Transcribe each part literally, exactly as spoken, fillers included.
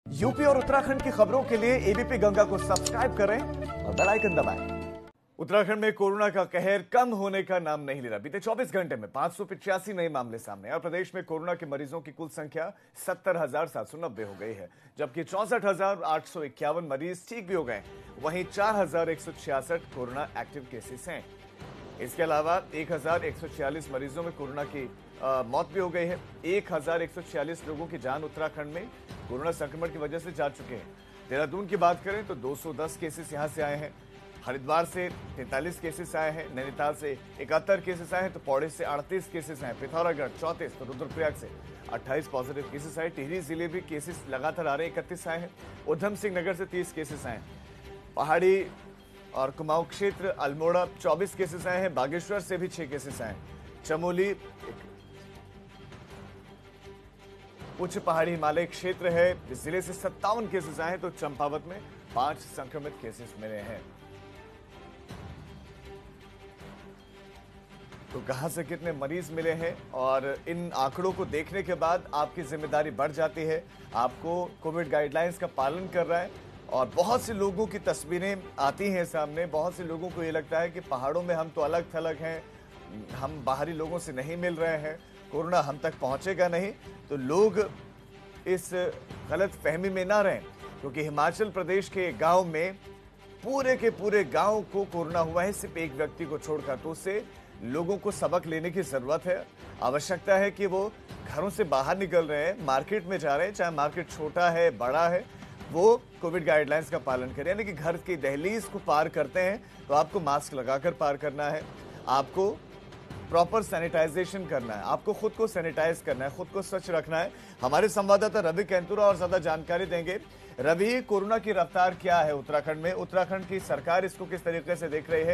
UP और उत्तराखंड की खबरों के लिए एबीपी गंगा को सब्सक्राइब करें और बेल आइकन दबाएं। उत्तराखंड में कोरोना का कहर कम होने का नाम नहीं ले रहा। बीते चौबीस घंटे में पांच सौ पिचासी नए मामले सामने और प्रदेश में कोरोना के मरीजों की कुल संख्या सत्तर हजार सात सौ नब्बे हो गई है, जबकि चौसठ हजार आठ सौ इक्यावन मरीज ठीक भी हो गए। वहीं चार हजार एक सौ छियासठ कोरोना एक्टिव केसेस हैं। इसके अलावा एक हजार एक सौ छियालीस मरीजों में कोरोना की आ, मौत भी हो गई है। एक हजार एक सौ छियालीस लोगों की जान उत्तराखंड में कोरोना संक्रमण की वजह से जा चुके हैं। देहरादून की बात करें तो दो सौ दस केसेस यहां से आए हैं, हरिद्वार से तैंतालीस केसेस आए हैं, नैनीताल से इकहत्तर केसेस आए हैं, तो पौड़ी से अड़तीस केसेस आए, पिथौरागढ़ चौंतीस, तो रुद्रप्रयाग से अट्ठाईस पॉजिटिव केसेस आए। टिहरी जिले भी केसेस लगातार आ रहे हैं, इकतीस आए हैं। उधम सिंह नगर से तीस केसेस आए हैं। पहाड़ी और कुमाऊं क्षेत्र अल्मोड़ा चौबीस केसेस आए हैं। बागेश्वर से भी छह केसेस आए हैं। चमोली उच्च पहाड़ी हिमालय क्षेत्र है, इस जिले से सत्तावन केसेस आए हैं, तो चंपावत में पांच संक्रमित केसेस मिले हैं। तो कहां से कितने मरीज मिले हैं और इन आंकड़ों को देखने के बाद आपकी जिम्मेदारी बढ़ जाती है। आपको कोविड गाइडलाइंस का पालन कर रहा है और बहुत से लोगों की तस्वीरें आती हैं सामने। बहुत से लोगों को ये लगता है कि पहाड़ों में हम तो अलग थलग हैं, हम बाहरी लोगों से नहीं मिल रहे हैं, कोरोना हम तक पहुंचेगा नहीं। तो लोग इस गलत फहमी में ना रहें, क्योंकि हिमाचल प्रदेश के गांव में पूरे के पूरे गांव को कोरोना हुआ है, सिर्फ एक व्यक्ति को छोड़कर। तो उससे लोगों को सबक लेने की जरूरत है। आवश्यकता है कि वो घरों से बाहर निकल रहे हैं, मार्केट में जा रहे हैं, चाहे मार्केट छोटा है बड़ा है, वो कोविड गाइडलाइंस का पालन करें। यानी कि घर की दहलीज को पार करते हैं तो आपको मास्क लगाकर पार करना है, आपको प्रॉपर सैनिटाइजेशन करना है, आपको खुद को सैनिटाइज करना है, खुद को स्वच्छ रखना है। हमारे संवाददाता रवि कैंतुरा और ज्यादा जानकारी देंगे। रवि, कोरोना की रफ्तार क्या है उत्तराखंड में? उत्तराखंड की सरकार इसको किस तरीके से देख रही है?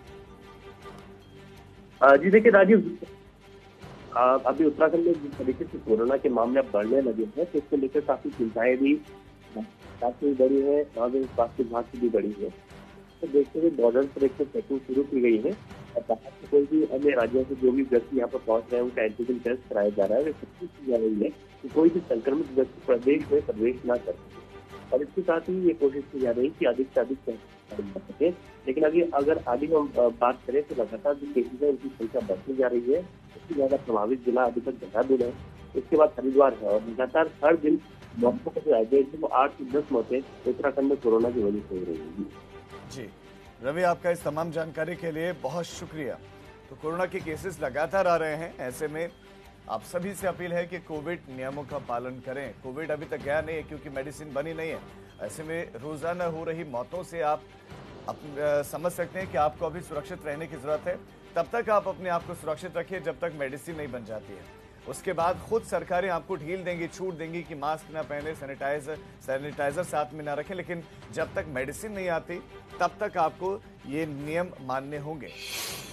जी देखिए राजीव, अभी उत्तराखंड में जिस तरीके से कोरोना के मामले बढ़ने लगे हैं तो इसको लेकर काफी चिंताएं भी काफी बड़ी है और स्वास्थ्य विभाग की भी बड़ी है। तो देखते हुए बॉर्डर पर एक चेकिंग शुरू की गई है और बाहर से कोई भी अन्य राज्यों से जो भी व्यक्ति यहाँ पर पहुंच रहे हैं उनका एंटीजन टेस्ट कराया जा रहा है। वे कोशिश की जा रही है कि कोई भी संक्रमित व्यक्ति प्रदेश में प्रवेश न कर सके और इसके साथ ही ये कोशिश की जा रही है कि अधिक से अधिक कर सके। लेकिन अभी अगर आगे हम बात करें तो लगातार जो केसेज है उनकी संख्या बढ़ती जा रही है। सबसे ज्यादा प्रभावित जिला अभी तक देहरादून है, इसके बाद हरिद्वार है और लगातार हर दिन मौतों का जो एवरेज है वो आठ से दस मौतें उत्तराखंड में कोरोना की वजह से हो रही है। जी रवि, आपका इस तमाम जानकारी के लिए बहुत शुक्रिया। तो कोरोना के केसेस लगातार आ रहे हैं, ऐसे में आप सभी से अपील है कि कोविड नियमों का पालन करें। कोविड अभी तक गया नहीं है क्योंकि मेडिसिन बनी नहीं है। ऐसे में रोजाना हो रही मौतों से आप अप, समझ सकते हैं कि आपको अभी सुरक्षित रहने की जरूरत है। तब तक आप अपने आप को सुरक्षित रखिए जब तक मेडिसिन नहीं बन जाती है। उसके बाद खुद सरकारें आपको ढील देंगी, छूट देंगी कि मास्क ना पहने, सैनिटाइजर सैनिटाइजर साथ में ना रखें। लेकिन जब तक मेडिसिन नहीं आती तब तक आपको ये नियम मानने होंगे।